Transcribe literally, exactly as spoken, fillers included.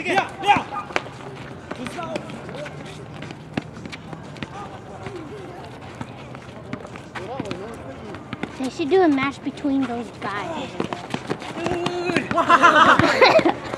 Yeah, yeah. They should do a match between those guys. Good.